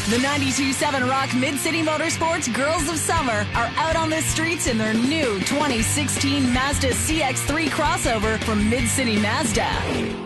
The 92.7 Rock Mid-City Motorsports Girls of Summer are out on the streets in their new 2016 Mazda CX-3 crossover from Mid-City Mazda.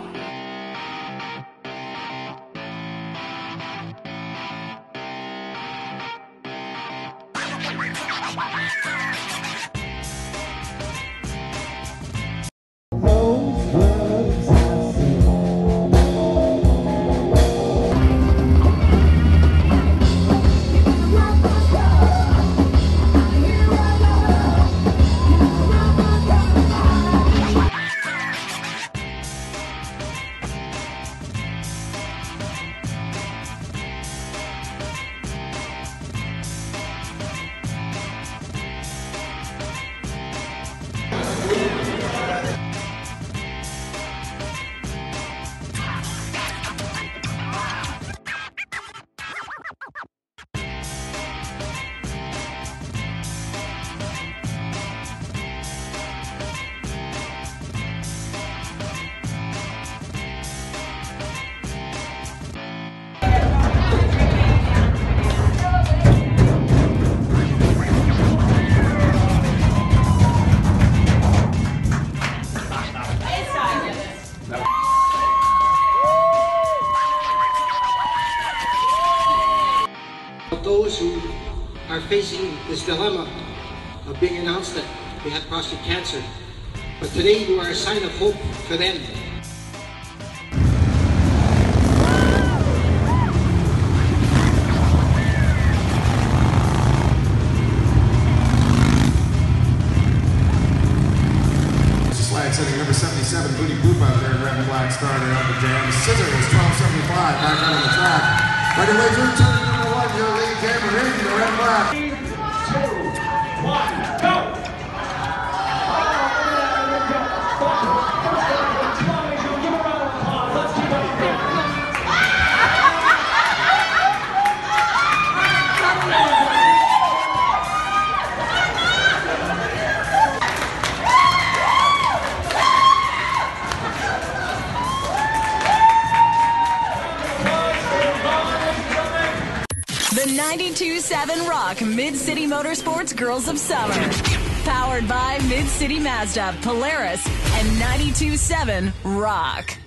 Those who are facing this dilemma of being announced that they have prostate cancer, but today you are a sign of hope for them. Flag setting number 77, Booty Boop out there in red and black, started up the jam. Scissor was 1275, back out on the track. Right away through turn number 1, your lead camera in the red and black. 3, 2, 1, go! The 92.7 Rock Mid-City Motorsports Girls of Summer. Powered by Mid-City Mazda, Polaris, and 92.7 Rock.